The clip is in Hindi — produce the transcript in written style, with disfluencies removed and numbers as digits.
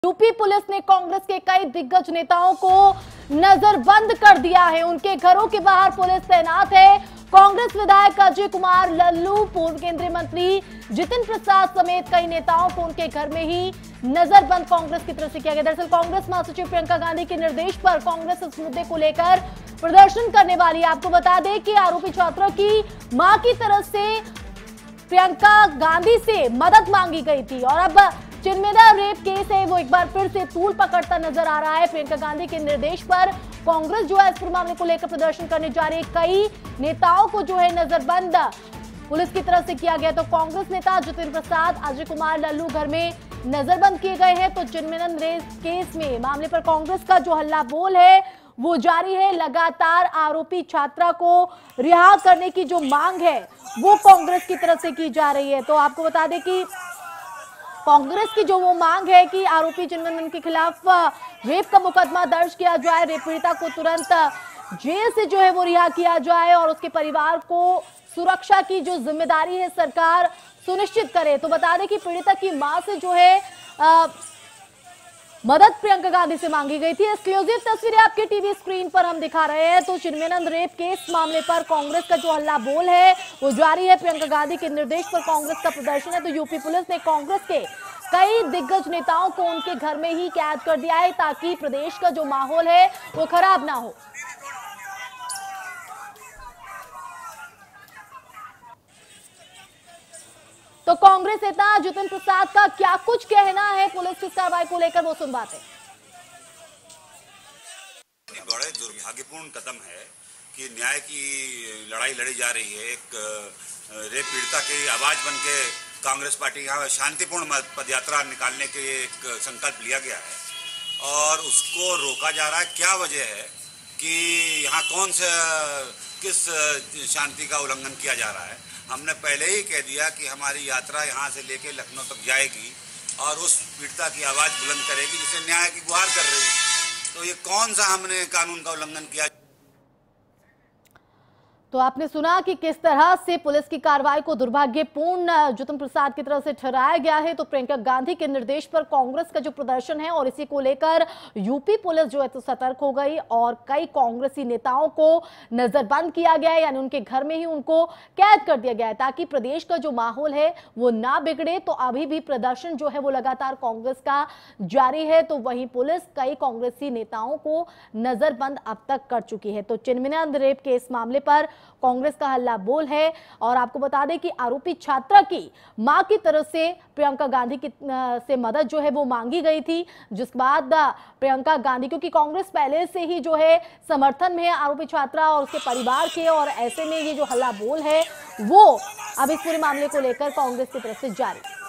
यूपी पुलिस ने कांग्रेस के कई दिग्गज नेताओं को नजरबंद कर दिया है। उनके घरों के बाहर पुलिस तैनात है। कांग्रेस विधायक अजय कुमार लल्लू, पूर्व केंद्रीय मंत्री जितिन प्रसाद समेत कई नेताओं को उनके घर में ही नजरबंद कांग्रेस की तरफ से किया गया। दरअसल कांग्रेस महासचिव प्रियंका गांधी के निर्देश पर कांग्रेस इस मुद्दे को लेकर प्रदर्शन करने वाली है। आपको बता दें कि आरोपी छात्रों की मां की तरफ से प्रियंका गांधी से मदद मांगी गई थी और अब चिन्मयदा रेप केस है वो एक बार फिर से तूल पकड़ता नजर आ रहा है। प्रियंका गांधी के निर्देश पर कांग्रेस जो है इस पूरे मामले को लेकर प्रदर्शन करने जा रही है। कई नेताओं को जो है नजरबंद पुलिस की तरफ से किया गया। तो कांग्रेस नेता जितिन प्रसाद, अजय कुमार लल्लू घर में नजरबंद किए गए हैं। तो चिन्मयदा रेप केस में मामले पर कांग्रेस का जो हल्ला बोल है वो जारी है। लगातार आरोपी छात्रा को रिहा करने की जो मांग है वो कांग्रेस की तरफ से की जा रही है। तो आपको बता दें कि कांग्रेस की जो वो मांग है कि आरोपी चिन्मयदा के खिलाफ रेप का मुकदमा दर्ज किया जाए, रेप पीड़िता को तुरंत जेल से जो है वो रिहा किया जाए और उसके परिवार को सुरक्षा की जो जिम्मेदारी है सरकार सुनिश्चित करे। तो बता दें कि पीड़िता की मां से जो है मदद प्रियंका गांधी से मांगी गई थी। एक्सक्लूसिव तस्वीरें आपके टीवी स्क्रीन पर हम दिखा रहे हैं। तो चिन्मयदा रेप केस मामले पर कांग्रेस का जो हल्ला बोल है वो जारी है। प्रियंका गांधी के निर्देश पर कांग्रेस का प्रदर्शन है। तो यूपी पुलिस ने कांग्रेस के कई दिग्गज नेताओं को उनके घर में ही कैद कर दिया है ताकि प्रदेश का जो माहौल है वो खराब ना हो। तो कांग्रेस नेता जितिन प्रसाद का क्या कुछ कहना है पुलिस की कार्रवाई को लेकर वो सुनवाते हैं। बड़े दुर्भाग्यपूर्ण कदम है कि न्याय की लड़ाई लड़ी जा रही है। एक रेप पीड़िता की आवाज बनके कांग्रेस पार्टी यहाँ शांतिपूर्ण पदयात्रा निकालने के एक संकल्प लिया गया है और उसको रोका जा रहा है। क्या वजह है कि यहाँ कौन सा किस शांति का उल्लंघन किया जा रहा है? हमने पहले ही कह दिया कि हमारी यात्रा यहाँ से लेके लखनऊ तक जाएगी और उस पीड़िता की आवाज बुलंद करेगी जिसे न्याय की गुहार कर रही है। तो ये कौन सा हमने कानून का उल्लंघन किया? तो आपने सुना कि किस तरह से पुलिस की कार्रवाई को दुर्भाग्यपूर्ण जितिन प्रसाद की तरफ से ठहराया गया है। तो प्रियंका गांधी के निर्देश पर कांग्रेस का जो प्रदर्शन है और इसी को लेकर यूपी पुलिस जो है तो सतर्क हो गई और कई कांग्रेसी नेताओं को नजरबंद किया गया है, यानी उनके घर में ही उनको कैद कर दिया गया है ताकि प्रदेश का जो माहौल है वो ना बिगड़े। तो अभी भी प्रदर्शन जो है वो लगातार कांग्रेस का जारी है। तो वहीं पुलिस कई कांग्रेसी नेताओं को नजरबंद अब तक कर चुकी है। तो चिन्मयदा रेप केस मामले पर कांग्रेस का हल्ला बोल है और आपको बता दें कि आरोपी छात्रा की मां की तरफ से प्रियंका गांधी की से मदद जो है वो मांगी गई थी, जिसके बाद प्रियंका गांधी, क्योंकि कांग्रेस पहले से ही जो है समर्थन में है आरोपी छात्रा और उसके परिवार के, और ऐसे में ये जो हल्ला बोल है वो अब इस पूरे मामले को लेकर कांग्रेस की तरफ से जारी।